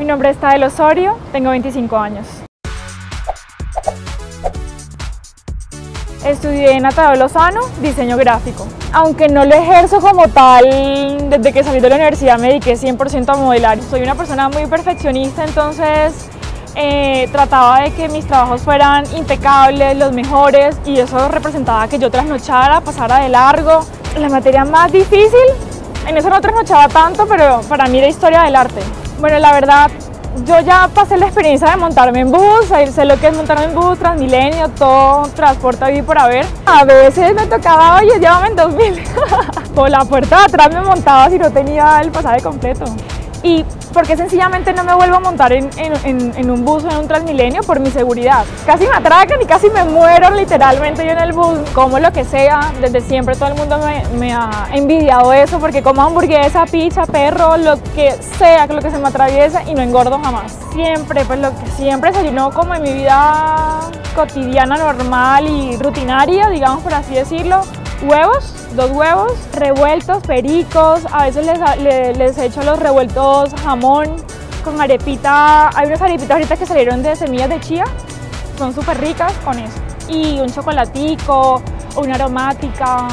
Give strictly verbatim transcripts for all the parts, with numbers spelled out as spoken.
Mi nombre es Tael Osorio, tengo veinticinco años. Estudié en Atadeo Lozano, diseño gráfico. Aunque no lo ejerzo como tal, desde que salí de la universidad me dediqué cien por ciento a modelar. Soy una persona muy perfeccionista, entonces eh, trataba de que mis trabajos fueran impecables, los mejores, y eso representaba que yo trasnochara, pasara de largo. La materia más difícil, en eso no trasnochaba tanto, pero para mí era historia del arte. Bueno, la verdad, yo ya pasé la experiencia de montarme en bus, sé lo que es montarme en bus, Transmilenio, todo transporte ahí por haber. A veces me tocaba, oye, llévame en dos mil. Por la puerta de atrás me montaba si no tenía el pasaje completo. Y porque sencillamente no me vuelvo a montar en, en, en, en un bus o en un Transmilenio por mi seguridad. Casi me atracan y casi me muero literalmente yo en el bus. Como lo que sea, desde siempre todo el mundo me, me ha envidiado eso, porque como hamburguesa, pizza, perro, lo que sea, lo que se me atraviesa, y no engordo jamás. Siempre, pues lo que siempre desayuno como en mi vida cotidiana, normal y rutinaria, digamos por así decirlo. Huevos, dos huevos, revueltos, pericos, a veces les, les, les echo los revueltos jamón con arepita. Hay unas arepitas ahorita que salieron de semillas de chía, son súper ricas con eso. Y un chocolatico o una aromática.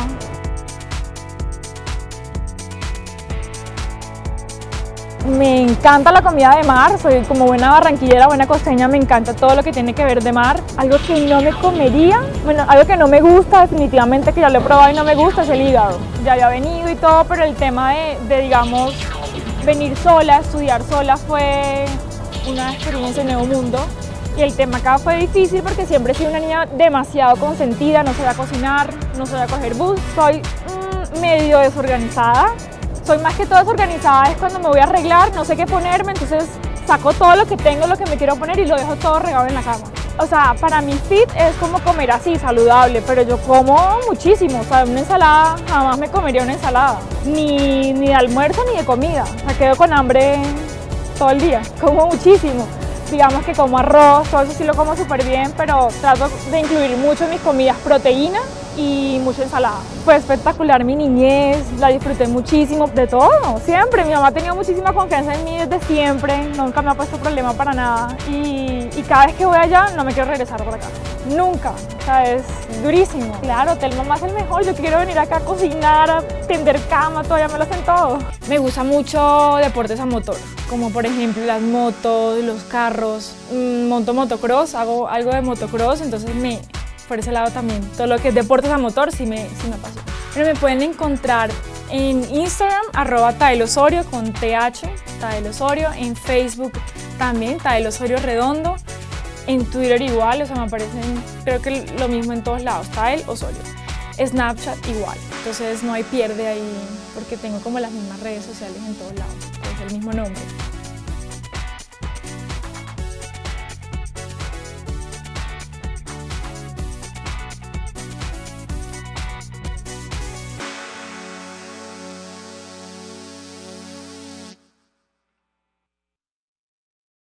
Me encanta la comida de mar, soy como buena barranquillera, buena costeña, me encanta todo lo que tiene que ver de mar. Algo que no me comería, bueno, algo que no me gusta definitivamente, que ya lo he probado y no me gusta, es el hígado. Ya había venido y todo, pero el tema de, de digamos, venir sola, estudiar sola fue una experiencia de nuevo mundo. Y el tema acá fue difícil porque siempre he sido una niña demasiado consentida, no sabía cocinar, no sabía coger bus, soy mmm, medio desorganizada. Soy más que todo desorganizada es cuando me voy a arreglar, no sé qué ponerme, entonces saco todo lo que tengo, lo que me quiero poner y lo dejo todo regado en la cama. O sea, para mí fit es como comer así, saludable, pero yo como muchísimo, o sea, una ensalada, jamás me comería una ensalada, ni, ni de almuerzo ni de comida, o sea, quedo con hambre todo el día, como muchísimo. Digamos que como arroz, todo eso sí lo como súper bien, pero trato de incluir mucho en mis comidas proteína y mucha ensalada. Fue espectacular mi niñez, la disfruté muchísimo, de todo, siempre. Mi mamá ha tenido muchísima confianza en mí desde siempre, nunca me ha puesto problema para nada. Y, y cada vez que voy allá no me quiero regresar por acá, nunca, o sea, es durísimo. Claro, Hotel Mamá es el mejor, yo quiero venir acá a cocinar, a tender cama, todavía me lo hacen todo. Me gusta mucho deportes a motor, como por ejemplo las motos, los carros, monto motocross, hago algo de motocross, entonces me... por ese lado también, todo lo que es deportes a motor sí me, sí me apasiona. Pero me pueden encontrar en Instagram, arroba Tael Osorio con T H, Tael Osorio, en Facebook también, Tael Osorio Redondo, en Twitter igual, o sea, me aparecen, creo que lo mismo en todos lados, Tael Osorio. Snapchat igual, entonces no hay pierde ahí, porque tengo como las mismas redes sociales en todos lados, es el mismo nombre.